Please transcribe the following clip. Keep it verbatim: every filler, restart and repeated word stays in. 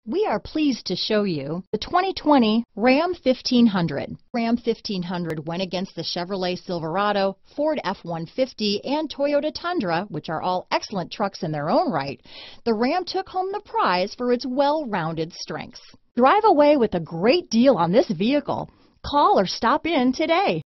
We are pleased to show you the twenty twenty Ram fifteen hundred. Ram fifteen hundred went against the Chevrolet Silverado, Ford F one fifty, and Toyota Tundra, which are all excellent trucks in their own right. The Ram took home the prize for its well-rounded strengths. Drive away with a great deal on this vehicle. Call or stop in today.